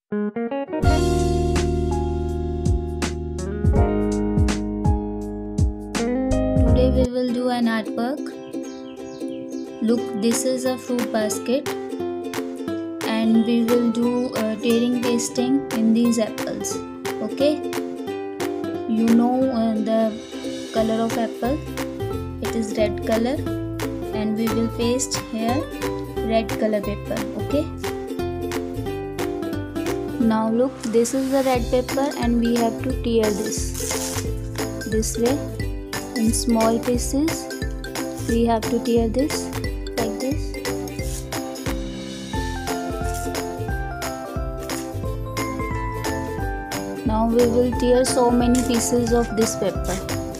Today we will do an artwork. Look, this is a fruit basket and we will do tearing pasting in these apples. Okay, you know the color of apple, it is red color, and we will paste here red color paper. Okay, now look, this is the red paper and we have to tear this way in small pieces. We have to tear this like this. Now we will tear so many pieces of this paper.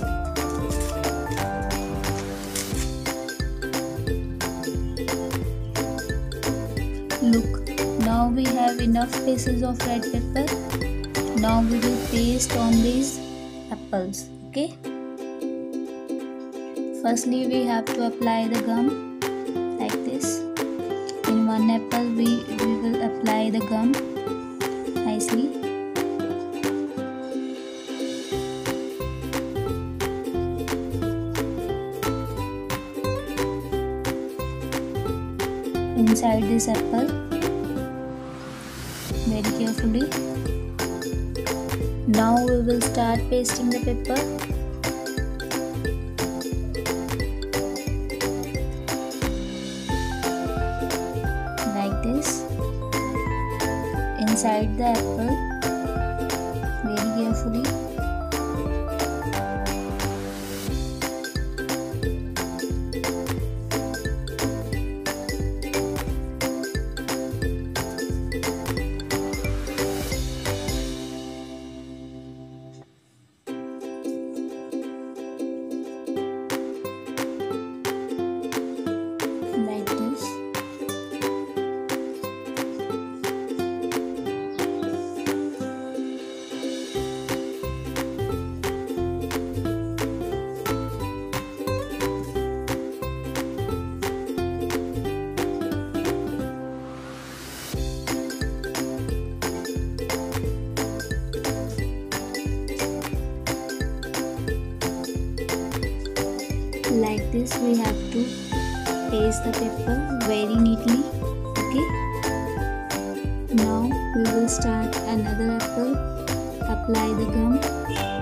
Look, now we have enough pieces of red pepper. Now we will paste on these apples. Okay, firstly we have to apply the gum like this. In one apple we will apply the gum nicely. Inside this apple very carefully. Now we will start pasting the paper. Like this inside the apple very carefully. Like this. Like this we have to paste the paper very neatly. Okay, now we will start another apple. Apply the gum.